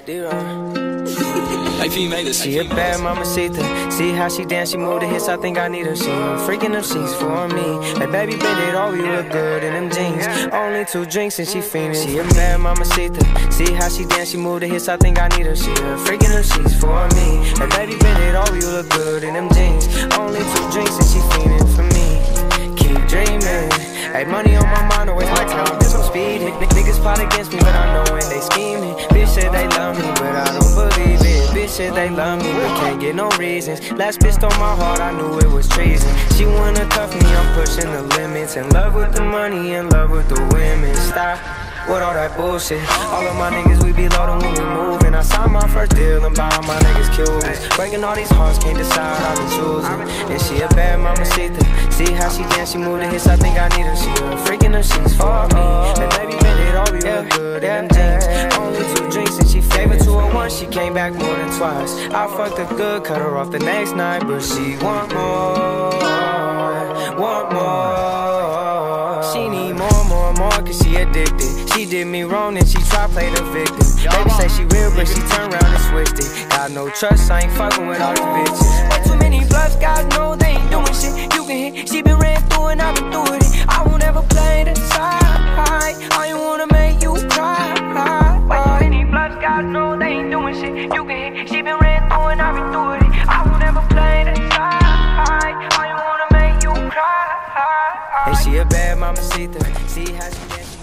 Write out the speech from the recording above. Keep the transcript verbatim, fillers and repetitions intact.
Hey, P made this. She a bad mamacita. See how she dance, she move the hips, I think I need her. She a freaking them sheets for me. Hey baby, bend it over, you look good in them jeans. Only two drinks and she fiendin'. She a bad mamacita. See how she dance, she move the hips, I think I need her. She a freaking them sheets for me. Hey baby, bend it over, you look good in them jeans. Only two drinks and she fiendin' for me. Keep dreaming. Hey, money on my mind, always my time, bitch, I'm speeding. Niggas plot against me, but I know when they scheming. Bitch said they love me, but I don't believe it. Bitch said they love me, but can't get no reasons. Last bitch stole my heart, I knew it was treason. She wanna cuff me, I'm pushing the limits. In love with the money, in love with the women. Stop with all that bullshit. All of my niggas, we be loaded when we moving. I signed my first deal and buying my niggas Cubans. Breaking all these hearts, can't decide, I've been choosing. And she a bad mamacita. See how she dance, she move the hips, I think I need her. She a freaking them sheets for me. And baby, bend it over, you look good in them jeans. Only two drinks and she gave it to her once, she came back more than twice. I fucked her good, cut her off the next night, but she want more, want more. She need more, more, more, cause she addicted. She did me wrong and she try play the victim. Baby say she real, but she turn around and switched it. Got no trust, I ain't fucking with all these bitches. Way too many bluffs, guys know they ain't doing shit. You can hit, she been ran through and I been through it. I won't ever play the side. I ain't wanna make you cry. Way too many bluffs, guys know they ain't doing shit. You can hit, she been ran through and I been through it. I won't ever play the side. I ain't wanna make you cry. And she a bad mamacita. See how she dance.